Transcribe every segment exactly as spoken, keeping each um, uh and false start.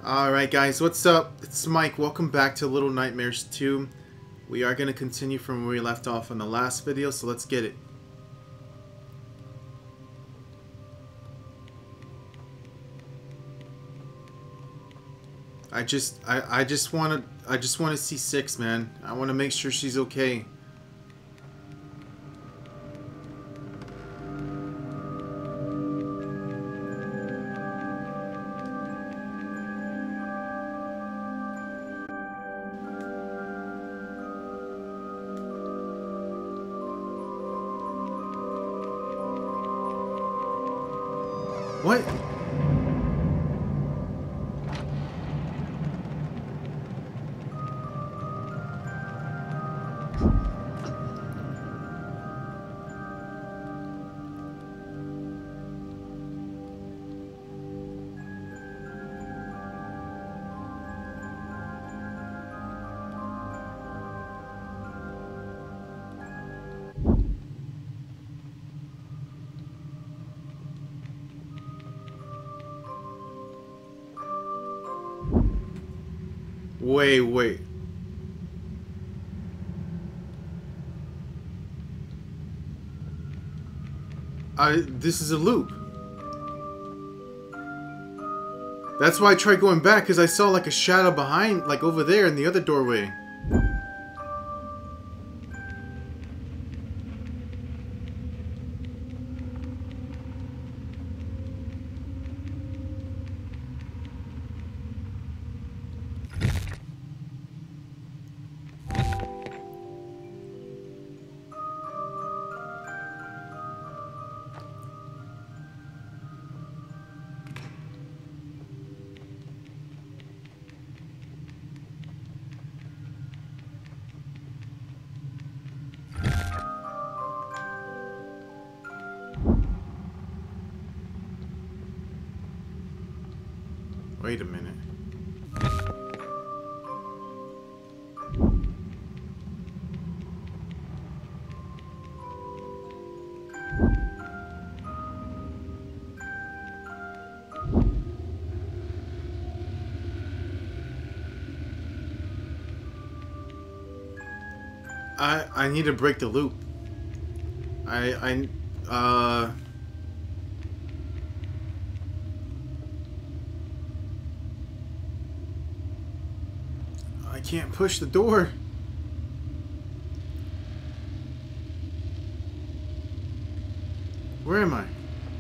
Alright guys, what's up? It's Mike. Welcome back to Little Nightmares two. We are going to continue from where we left off on the last video, so let's get it. I just I, I just want to I just want to see Six, man. I want to make sure she's okay. What? Wait, wait. I this is a loop. That's why I tried going back, because I saw like a shadow behind, like over there in the other doorway. Wait a minute. I I need to break the loop. I I uh I can't push the door. Where am I?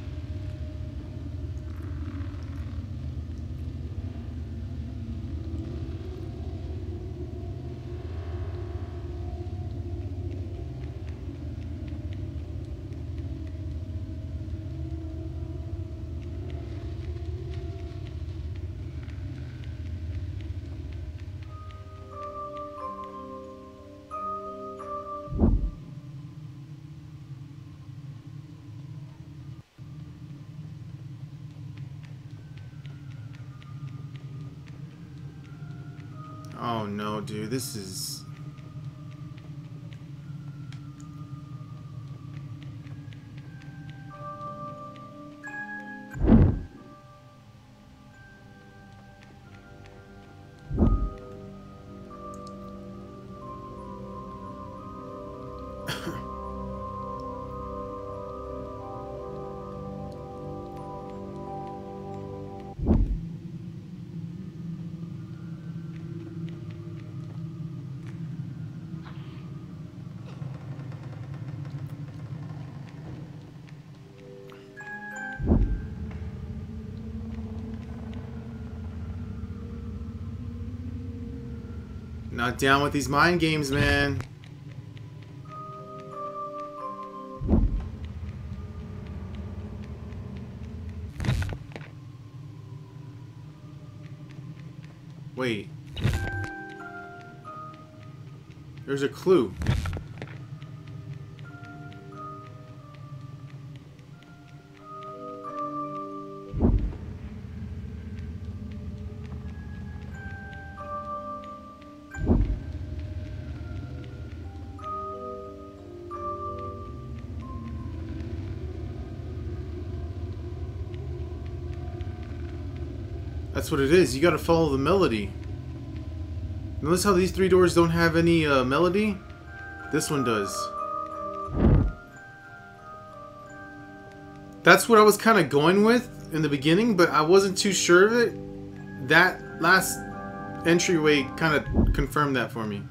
Oh no, dude, this is... Not down with these mind games, man. Wait. There's a clue. That's what it is. You gotta follow the melody. Notice how these three doors don't have any uh, melody? This one does. That's what I was kind of going with in the beginning, but I wasn't too sure of it. That last entryway kind of confirmed that for me.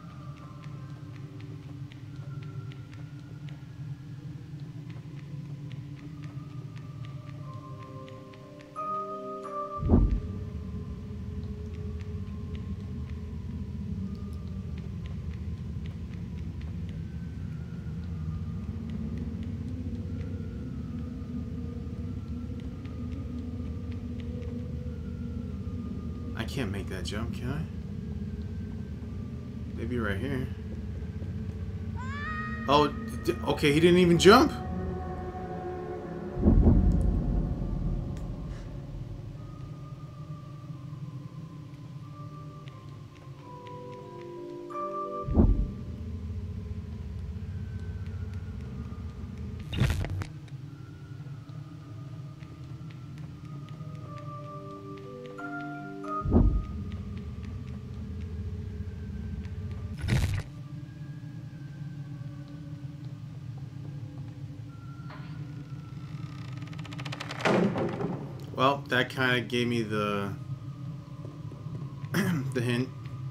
I can't make that jump, can I? Maybe right here. Oh, okay, he didn't even jump. Well, that kind of gave me the the hint.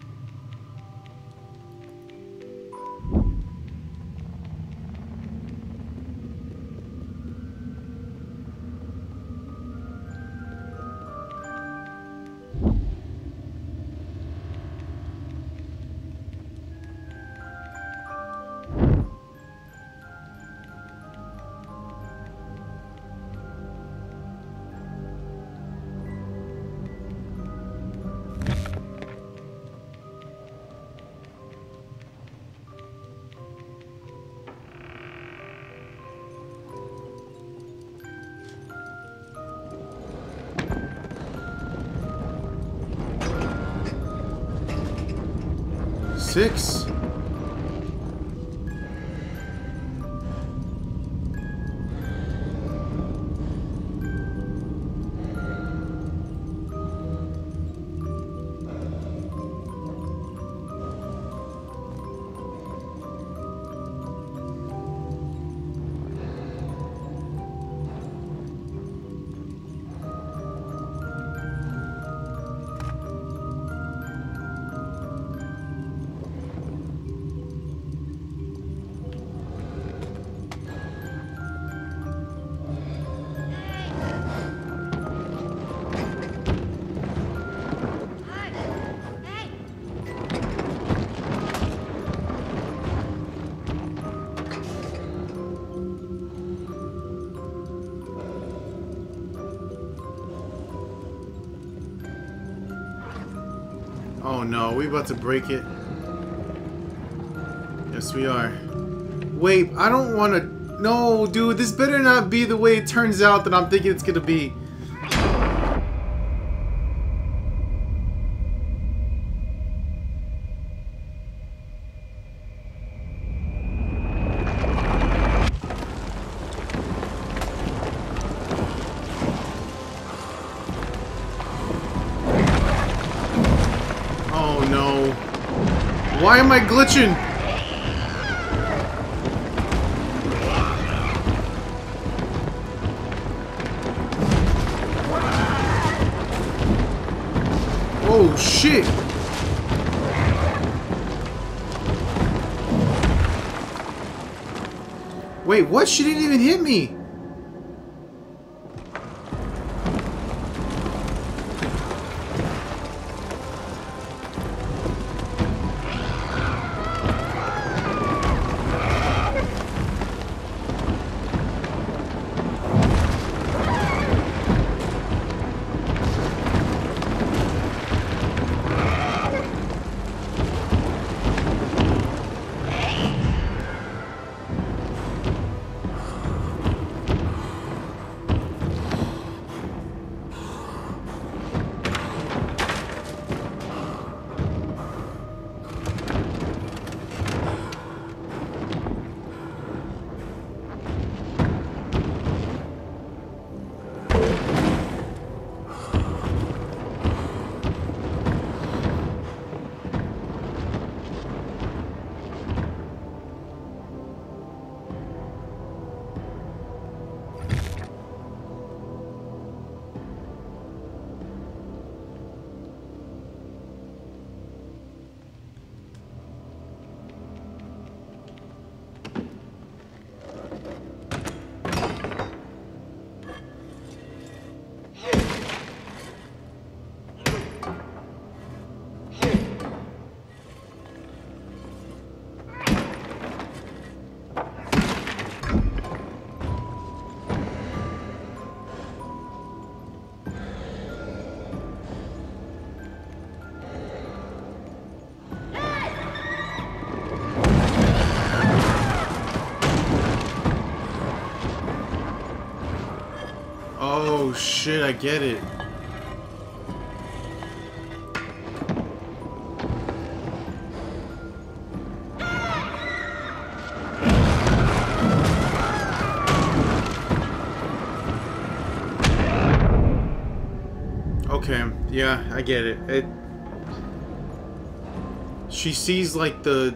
Six. Oh no, we about to break it. Yes, we are. Wait, I don't want to... No, dude, this better not be the way it turns out that I'm thinking it's going to be. Oh no. Why am I glitching? Oh shit! Wait, what? She didn't even hit me! Oh shit, I get it. Okay, yeah, I get it. It she sees like the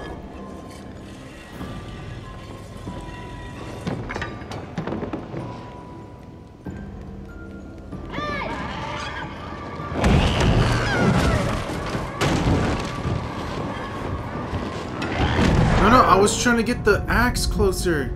No, no, I was trying to get the axe closer.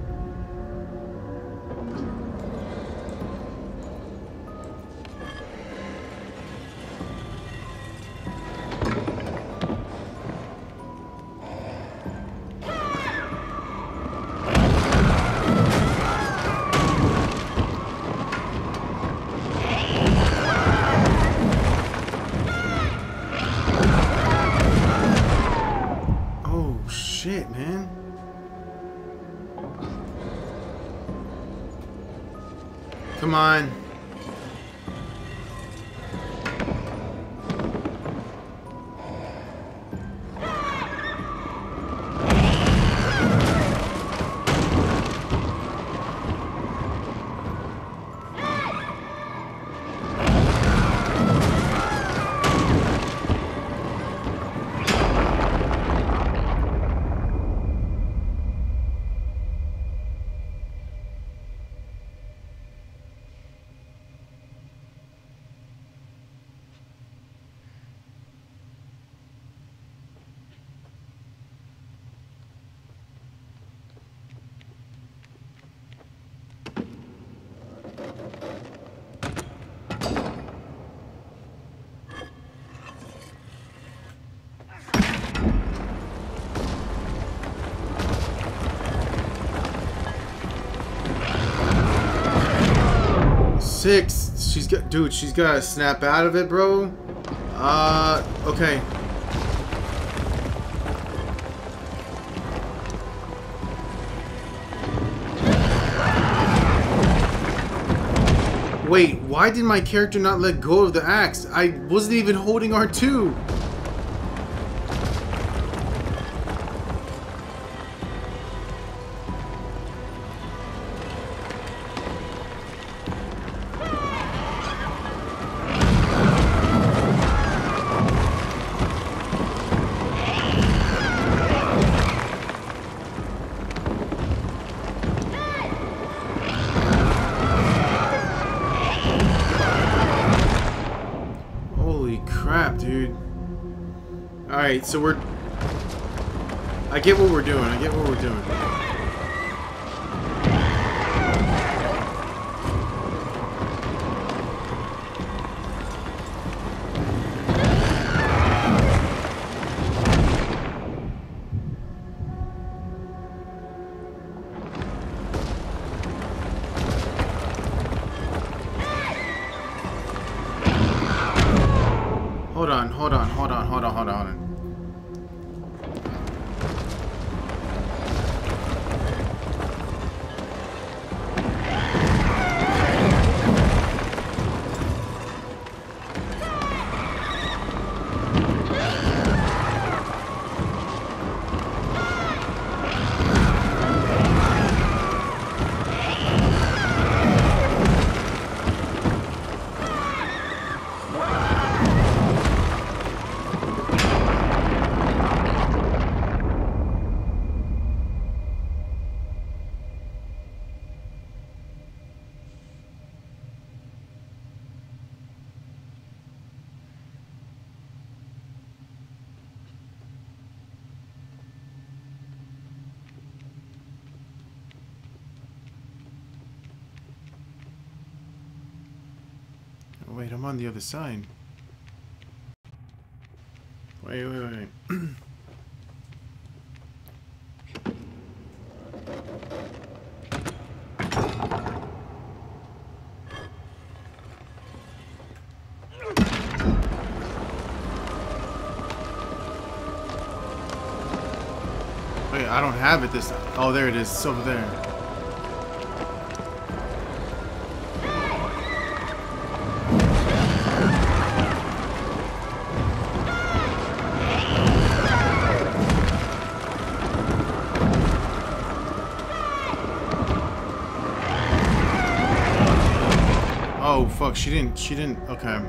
Shit, man. Come on. Six. She's got, dude. She's got to snap out of it, bro. Uh, okay. Wait, why did my character not let go of the axe? I wasn't even holding R two. Crap, dude. Alright, so we're... I get what we're doing. I get what we're doing. Hold on, hold on, hold on, hold on, hold on, hold on. Wait, I'm on the other side. Wait, wait, wait. Wait, I don't have it this time. Oh, there it is. It's over there. fuck, she didn't, she didn't, okay.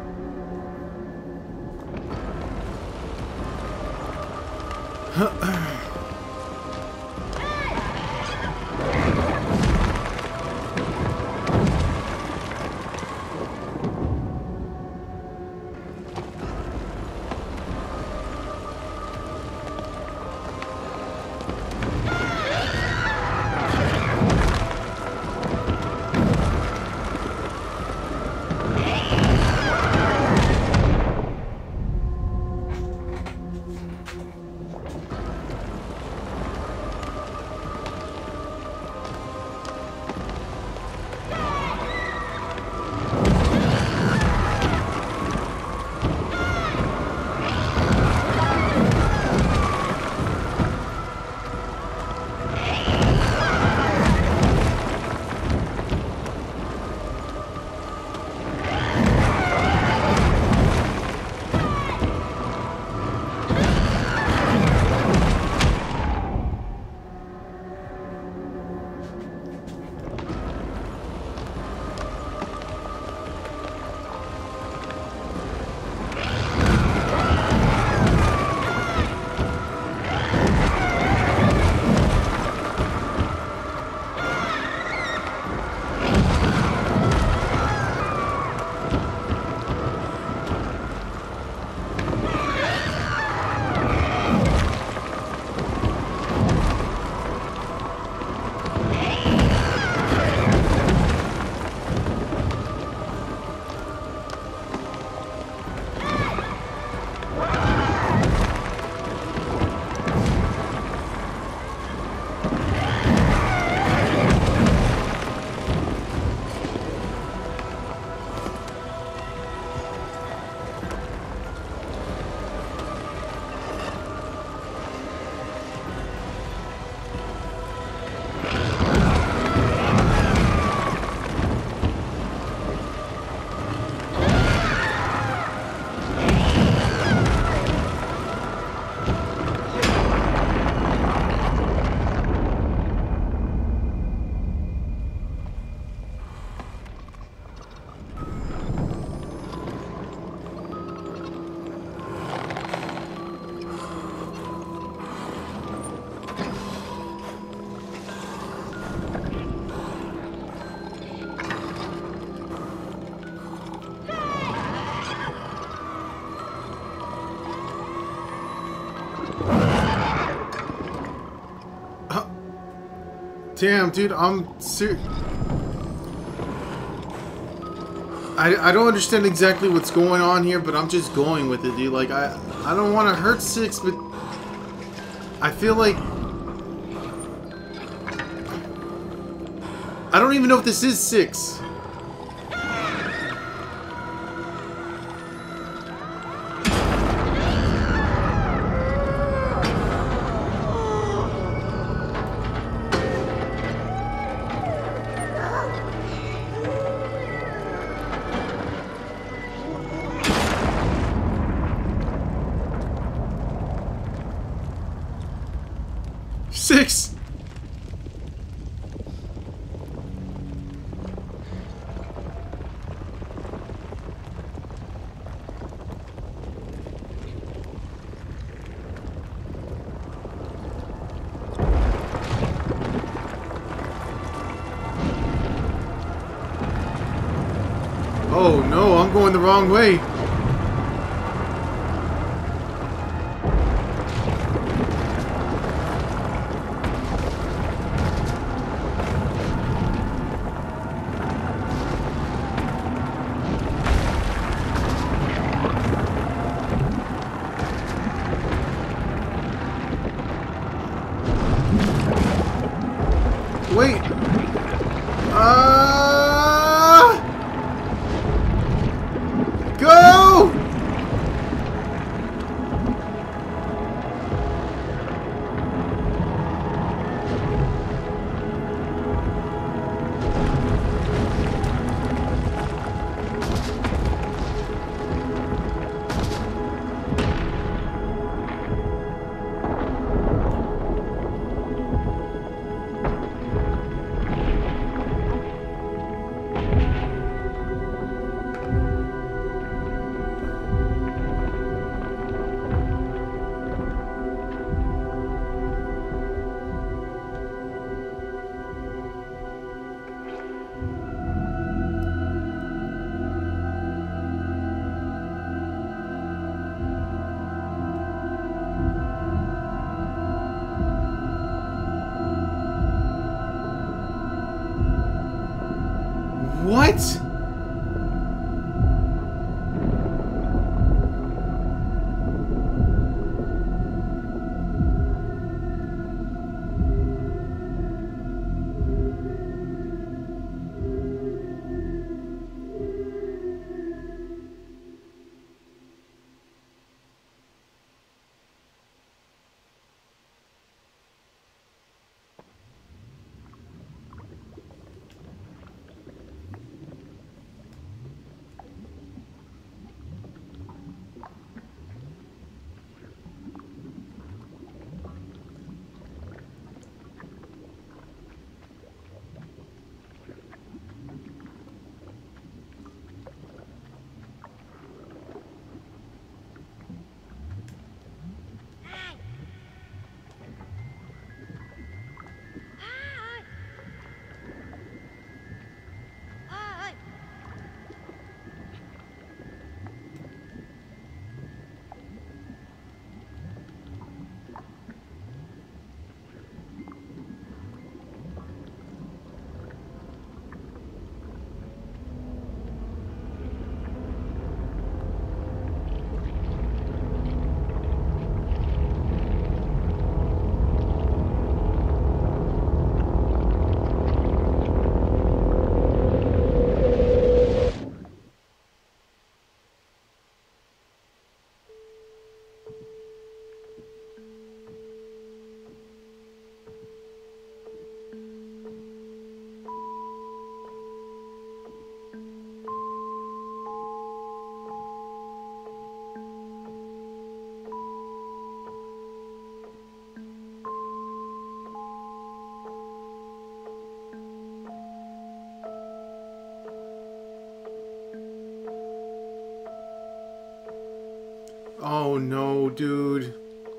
Damn, dude, I'm ser- I, I don't understand exactly what's going on here, but I'm just going with it, dude. Like, I, I don't want to hurt Six, but I feel like... I don't even know if this is Six. Six! Oh no, I'm going the wrong way. Wait. Ah! Go! What? Oh no, dude.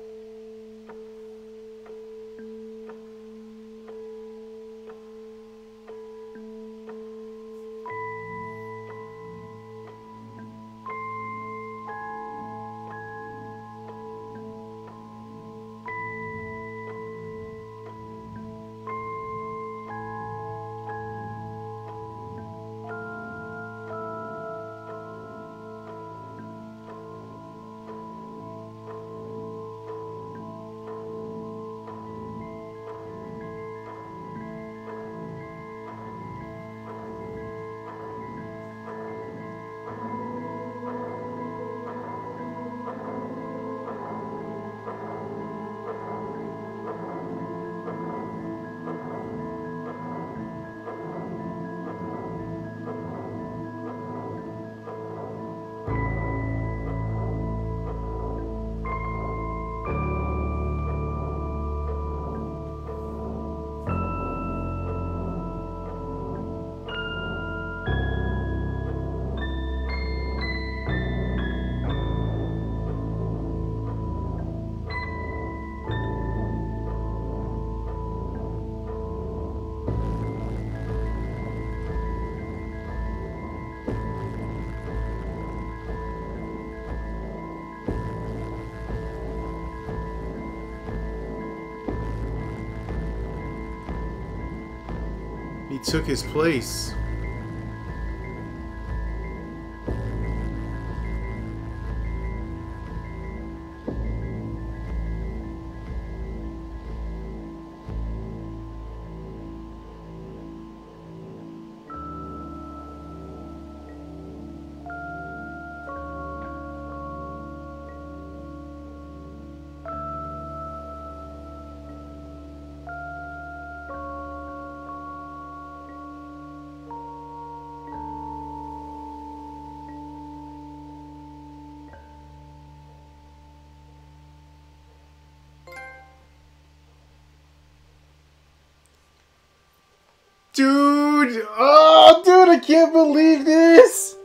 He took his place. Dude! Oh, dude, I can't believe this!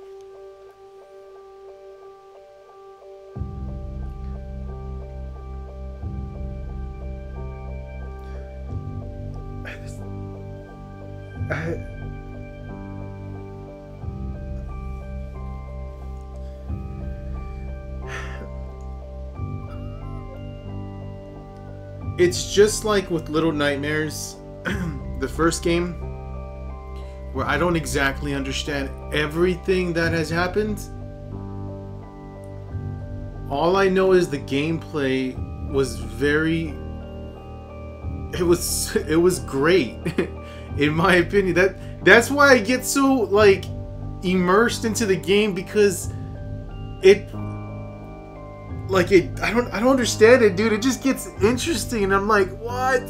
It's just like with Little Nightmares, the first game. where I don't exactly understand everything that has happened. All I know is the gameplay was very... It was it was great, in my opinion. That that's why I get so like immersed into the game, because it like it I don't I don't understand it, dude. It just gets interesting, and I'm like, what?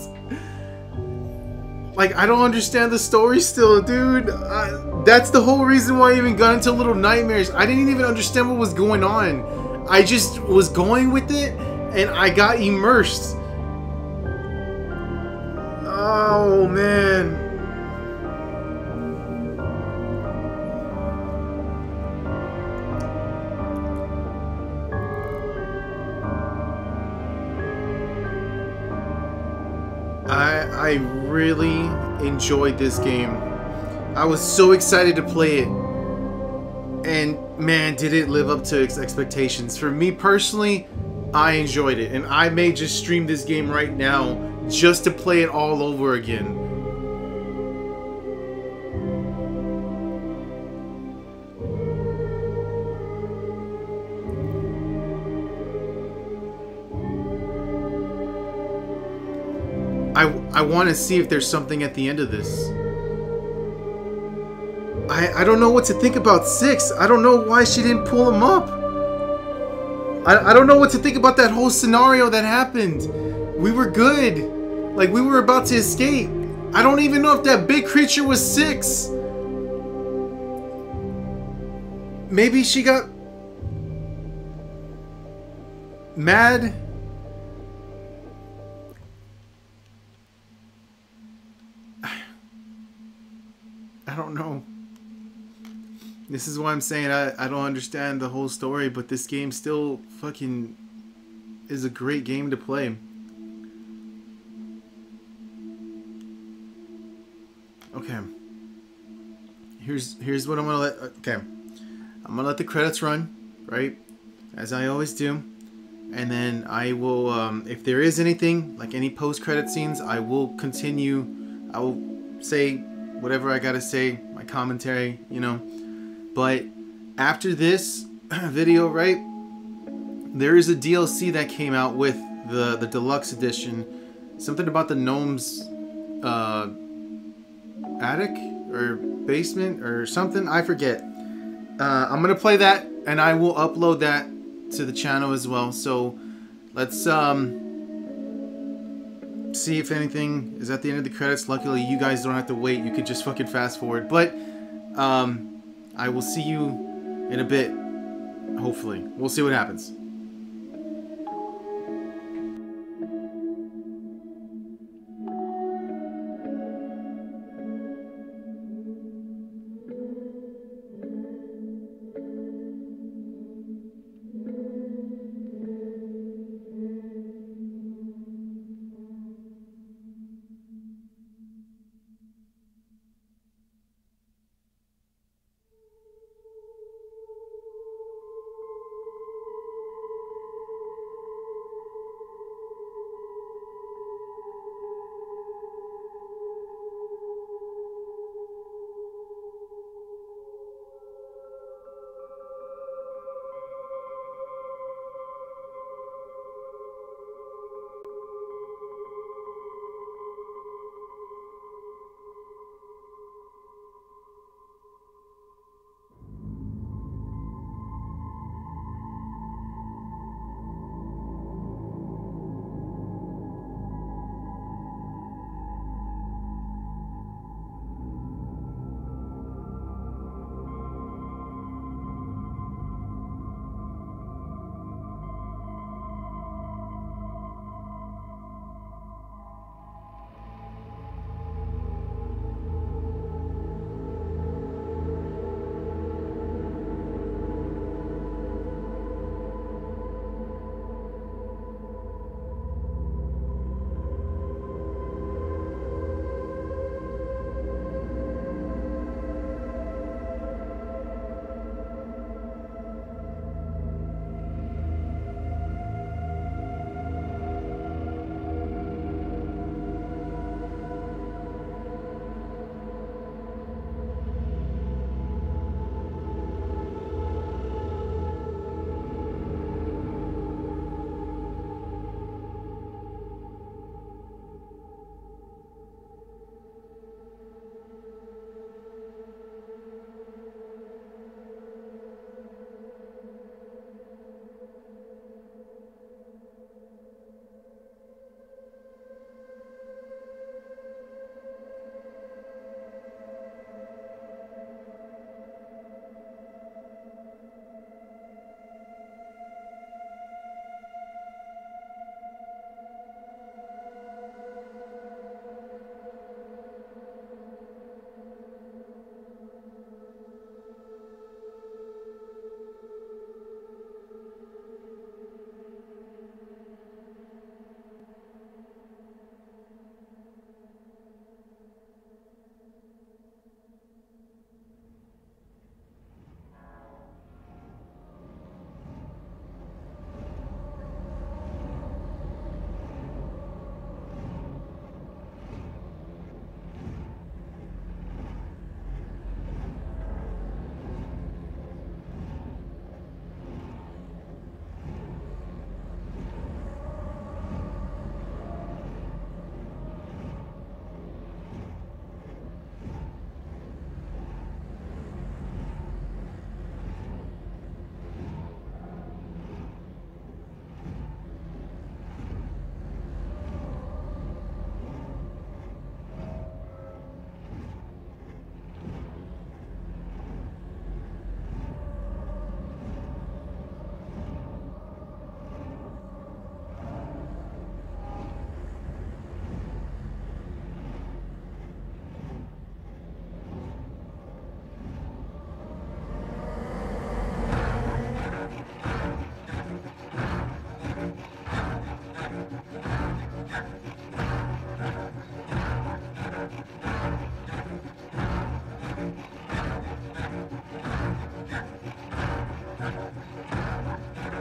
Like, I don't understand the story still, dude. I, that's the whole reason why I even got into Little Nightmares. I didn't even understand what was going on. I just was going with it, and I got immersed. Oh, man. I, I really enjoyed this game. I was so excited to play it. And, man, did it live up to its expectations. For me personally, I enjoyed it. And I may just stream this game right now just to play it all over again. I, I want to see if there's something at the end of this. I, I don't know what to think about Six. I don't know why she didn't pull him up. I, I don't know what to think about that whole scenario that happened. We were good. Like, we were about to escape. I don't even know if that big creature was Six. Maybe she got mad. I don't know. This is why I'm saying I, I don't understand the whole story, but this game still fucking is a great game to play. Okay. Here's here's what I'm gonna let okay. I'm gonna let the credits run, right? As I always do. And then I will um, if there is anything, like any post-credit scenes, I will continue. I will say whatever I gotta say, my commentary, you know. But after this video, right, there is a D L C that came out with the, the deluxe edition. Something about the gnome's uh, attic or basement or something. I forget. Uh, I'm going to play that, and I will upload that to the channel as well. So let's um, see if anything is at the end of the credits. Luckily, you guys don't have to wait. You could just fucking fast forward. But um, I will see you in a bit, hopefully. We'll see what happens.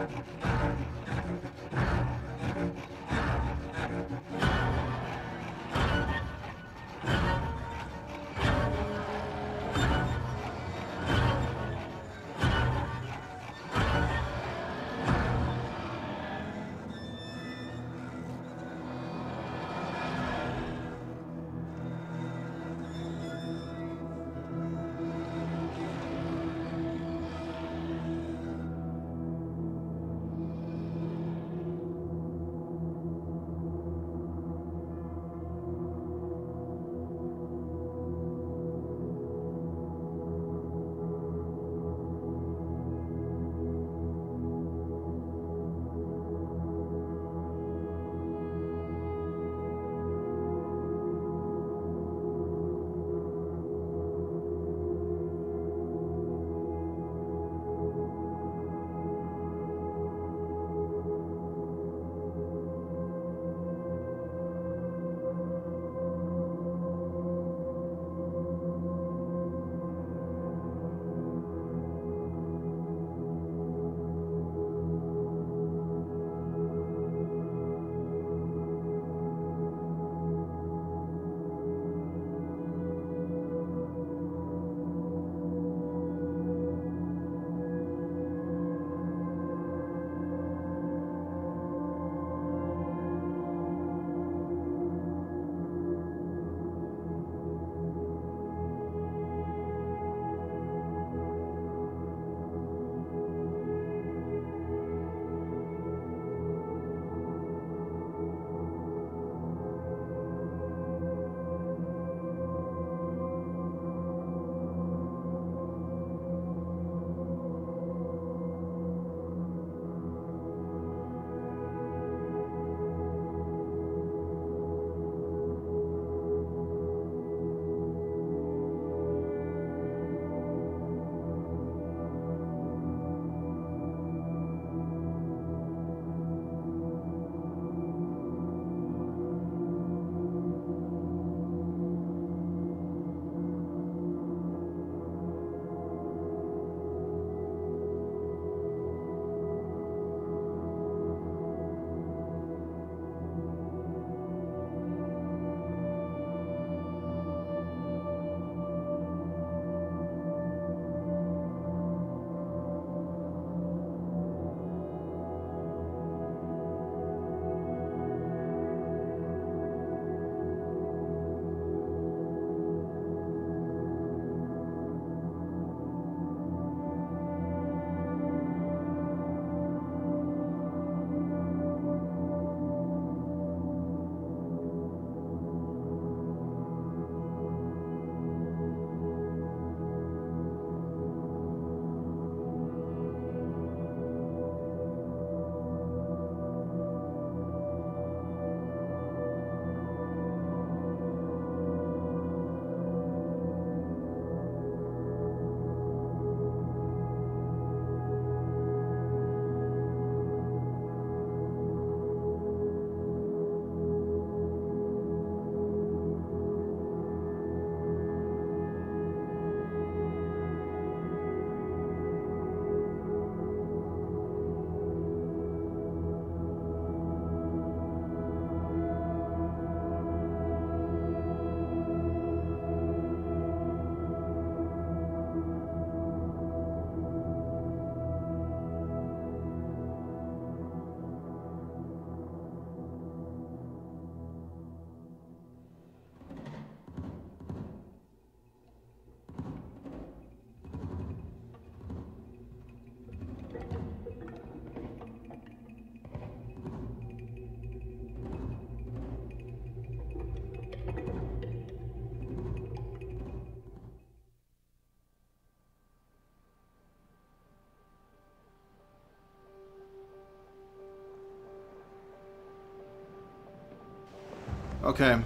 Okay.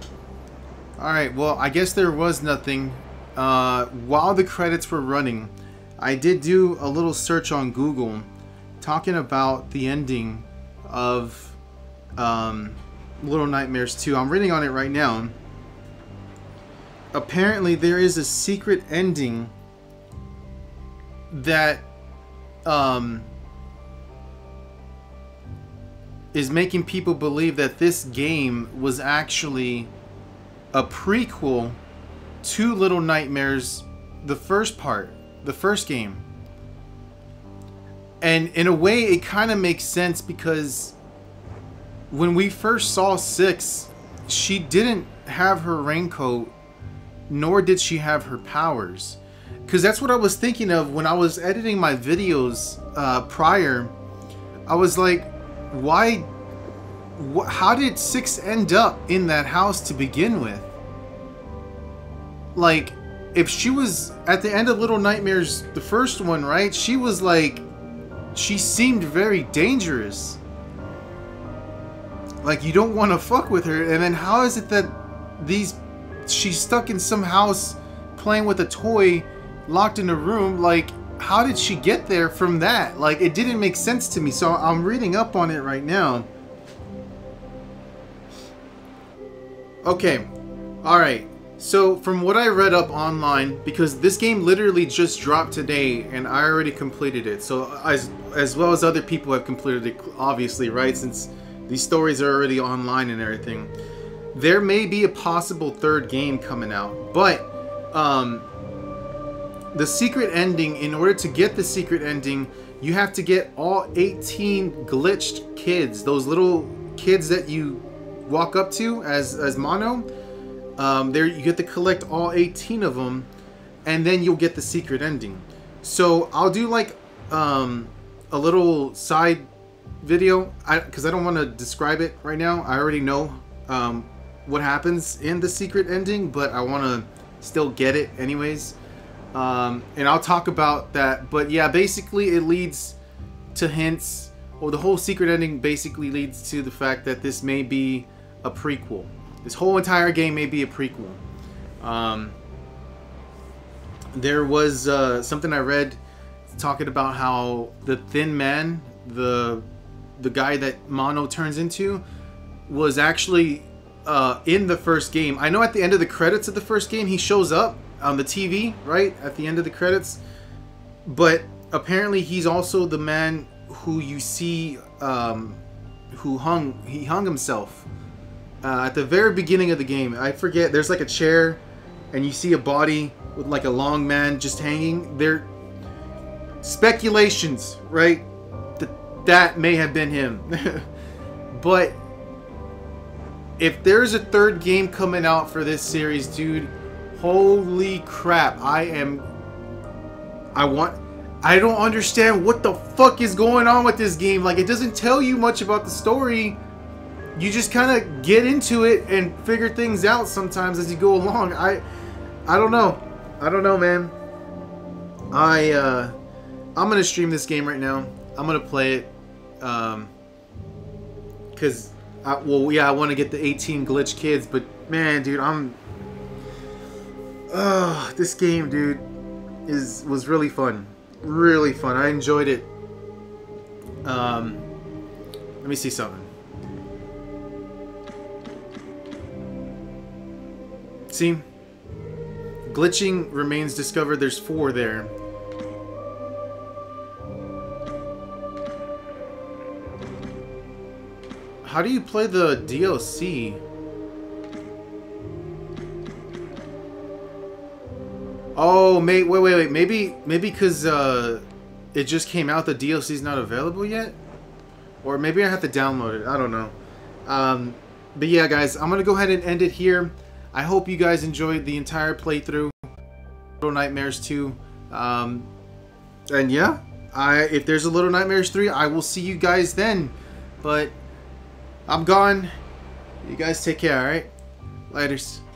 Alright, well, I guess there was nothing. Uh, while the credits were running, I did do a little search on Google talking about the ending of um, Little Nightmares two. I'm reading on it right now. Apparently, there is a secret ending that um, is making people believe that this game was actually a prequel to Little Nightmares, the first part, the first game. And in a way, it kind of makes sense because when we first saw Six, she didn't have her raincoat, nor did she have her powers. Because that's what I was thinking of when I was editing my videos uh, prior. I was like, why, wh how did Six end up in that house to begin with? Like, if she was at the end of Little Nightmares, the first one, right? She was like, she seemed very dangerous. Like, you don't want to fuck with her. And then how is it that these, she's stuck in some house playing with a toy, locked in a room? Like, how did she get there from that? Like, it didn't make sense to me. So I'm reading up on it right now. Okay. Alright. So from what I read up online, because this game literally just dropped today and I already completed it. So as, as well as other people have completed it, obviously, right? Since these stories are already online and everything. There may be a possible third game coming out. But um, the secret ending, in order to get the secret ending, you have to get all eighteen glitched kids. Those little kids that you walk up to as, as Mono. Um, there you get to collect all eighteen of them, and then you'll get the secret ending. So I'll do like um, a little side video, because I, I don't want to describe it right now. I already know um, what happens in the secret ending, but I want to still get it anyways. Um, and I'll talk about that. But yeah, basically it leads to hints, or the whole secret ending basically leads to the fact that this may be a prequel. This whole entire game may be a prequel. Um, there was uh, something I read talking about how the Thin Man, the the guy that Mono turns into, was actually uh, in the first game. I know at the end of the credits of the first game, he shows up on the T V, right? At the end of the credits. But apparently he's also the man who you see, um, who hung, he hung himself. Uh, at the very beginning of the game. I forget, there's like a chair and you see a body with like a long man just hanging there. Speculations, right? That that may have been him. But if there's a third game coming out for this series, dude, holy crap. I am I want I don't understand what the fuck is going on with this game. Like, it doesn't tell you much about the story. You just kind of get into it and figure things out sometimes as you go along. I I don't know. I don't know, man. I, uh... I'm gonna stream this game right now. I'm gonna play it. Um... Because... I, well, yeah, I want to get the eighteen glitch kids, but, man, dude, I'm... Ugh, this game, dude, is was really fun. Really fun. I enjoyed it. Um... Let me see something. See? Glitching remains discovered. There's four there. How do you play the D L C? Oh, mate, wait, wait, wait. Maybe, maybe because uh, it just came out, the D L C is not available yet? Or maybe I have to download it. I don't know. Um, but yeah, guys, I'm going to go ahead and end it here. I hope you guys enjoyed the entire playthrough, Little Nightmares two. Um, and yeah, I if there's a Little Nightmares three, I will see you guys then. But I'm gone. You guys take care, alright? Laters.